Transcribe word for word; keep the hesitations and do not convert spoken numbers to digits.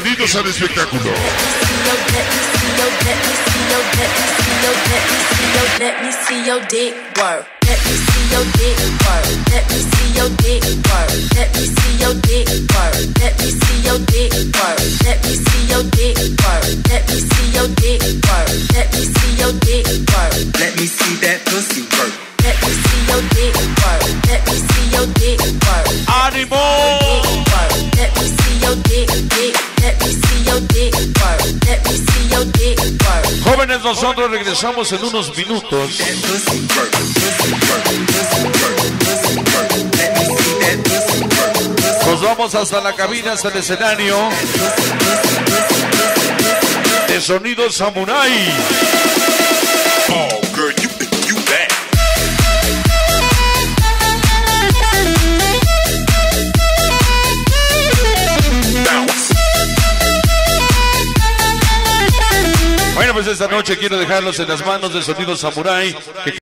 Bienvenidos al espectáculo. Let me see your dick work. Let me see your dick work. Let me see your dick work. Let me see your dick work. Let me see your dick work. Let me see your dick work. Let me see your dick work. Let me see your dick work. Let me see that pussy work. Let me see your dick work. Let me see your dick work. ¡Ánimo! Let me see your dick, dick. Let me see your dick work. Let me see your dick work. Jóvenes, nosotros regresamos en unos minutos. That pussy work. Pussy work. Pussy work. Pussy work. Let me see that pussy work. Nos vamos hasta la cabina, hasta el escenario de Sonido Samurai. Oh, girl, you, you back. Bueno, pues esta noche quiero dejarlos en las manos de Sonido Samurai. Que